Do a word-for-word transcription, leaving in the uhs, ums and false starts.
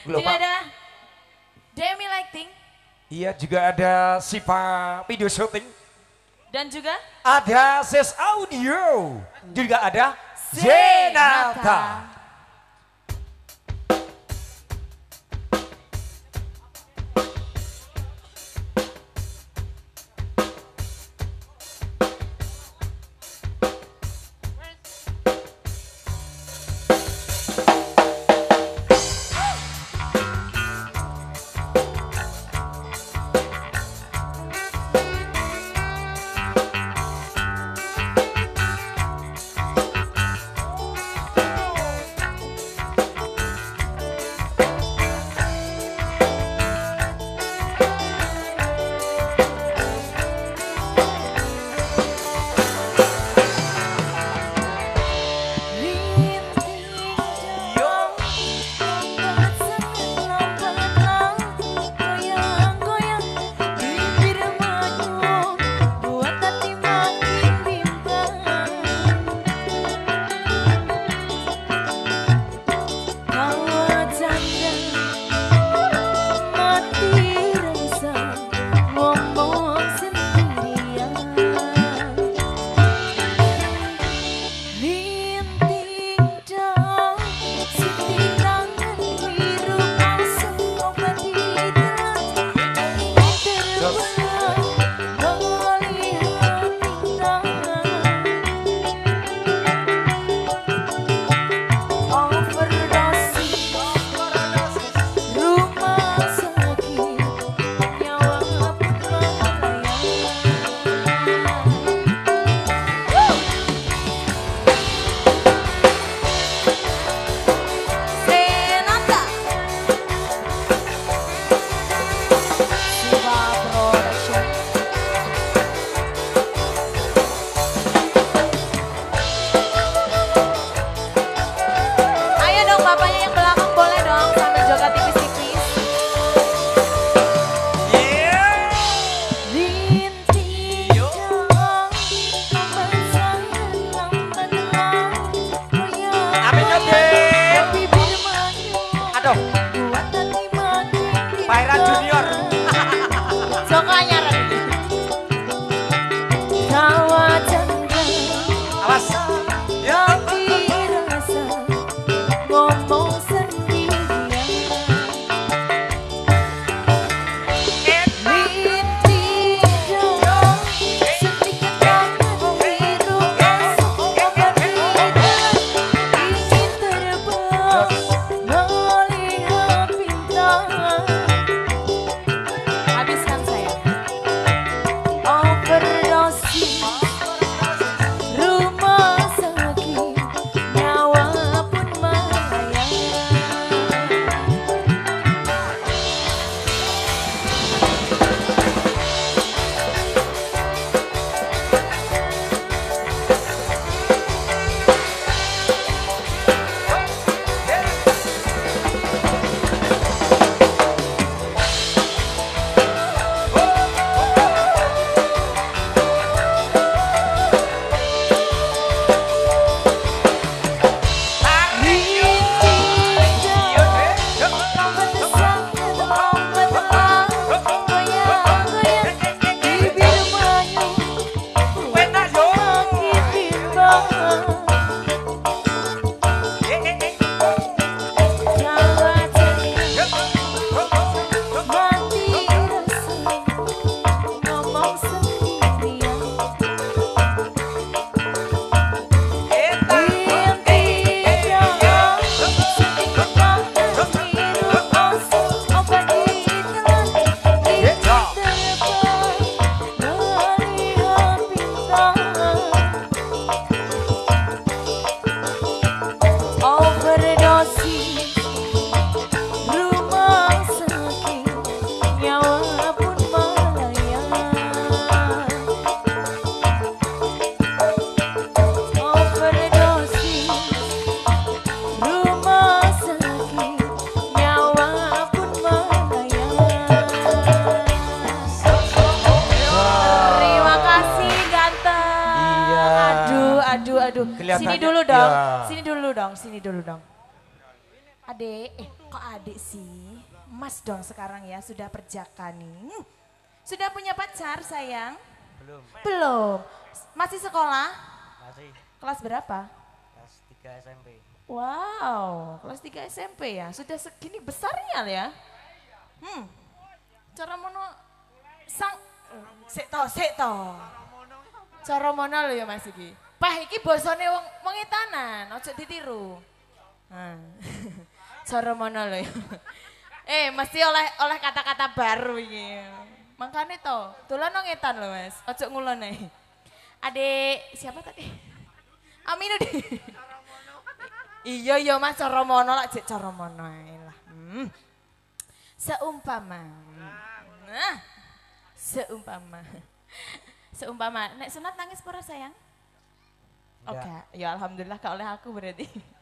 Juga ada Demi Lighting. Iya, juga ada Sipa video shooting. Dan juga ada Ses Audio. Juga ada Zenata. Zenata. Aduh, aduh. Sini dulu dong. Ya. Sini dulu dong, sini dulu dong. Adek. Eh. Kok adik sih? Mas dong sekarang ya, sudah perjaka nih. Sudah punya pacar sayang? Belum. Belum. Masih sekolah? Masih. Kelas berapa? Kelas tiga S M P. Wow, kelas tiga S M P ya. Sudah segini besarnya ya. Hmm. Cara mono sang sik to, sik to. Cara mono lho ya Mas iki. Pah iki basane wong wong etanan, aja ditiru. Nah. Cara mono lho ya. Eh, mesti oleh oleh kata-kata baru iki. Makane to, dolan nang etan lho Mas. Aja ngulon ae. Adik siapa tadi? Aminu deh. Iya iya Mas cara mono lak jek cara mono ae lah. Hmm. Seumpama. Nah. Seumpama. Seumpama nek sunat nangis pura sayang? Oke, okay. Ya alhamdulillah gak oleh aku berarti.